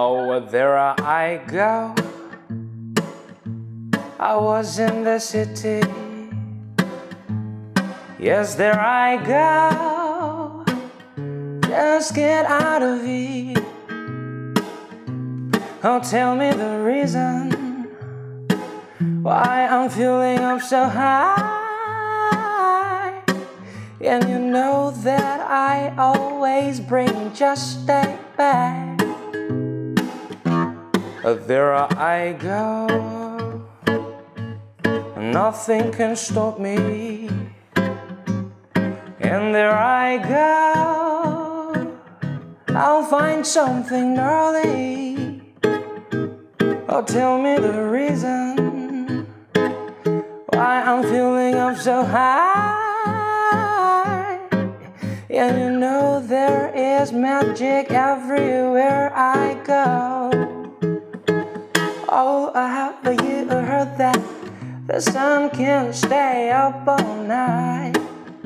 Oh, there I go. I was in the city. Yes, there I go. Just get out of here. Oh, tell me the reason why I'm feeling up so high. And you know that I always bring just a bag. There I go. Nothing can stop me. And there I go. I'll find something early. Oh, tell me the reason why I'm feeling up so high. And you know there is magic everywhere I go. Oh, have you heard that the sun can stay up all night?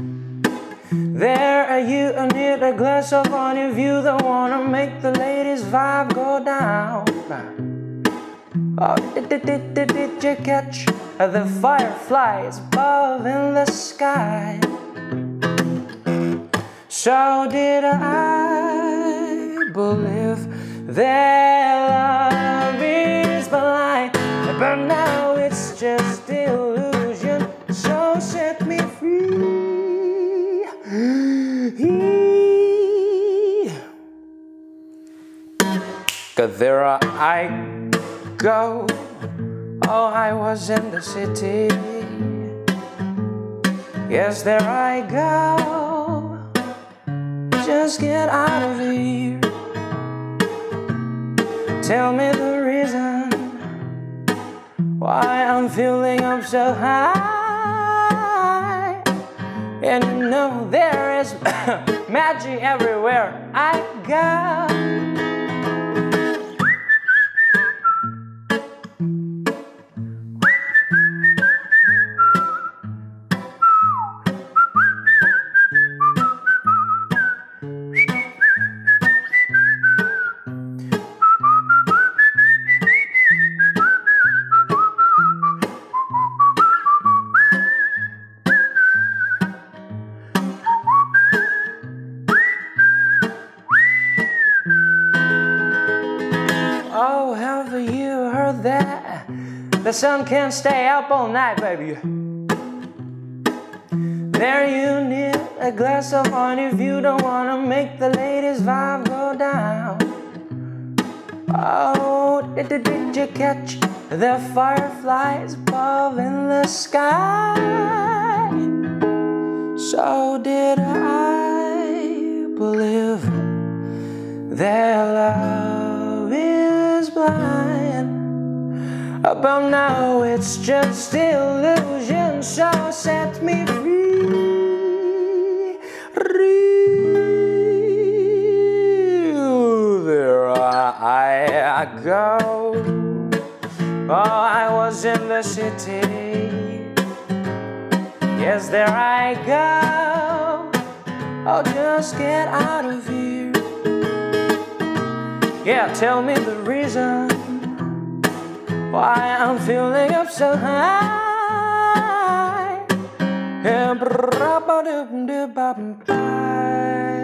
There you need a glass of wine if you don't wanna make the ladies' vibe go down. Oh, did you catch the fireflies above in the sky? So did I believe that love is blind, but now it's just illusion. So set me free. 'Cause there I go. Oh, I was in the city. Yes, there I go. Just get out of here. Tell me the reason why I'm feeling up so high. And you know there is magic everywhere I go. Oh, have you heard that? The sun can't stay up all night, baby. There you need a glass of wine if you don't wanna make the ladies' vibe go down. Oh, did you catch the fireflies above in the sky? So did I believe that love is blind, but now it's just illusion. So set me free. There I go. Oh, I was in the city. Yes, there I go. Oh, just get out of here. Yeah, tell me the reason why I'm feeling up so high.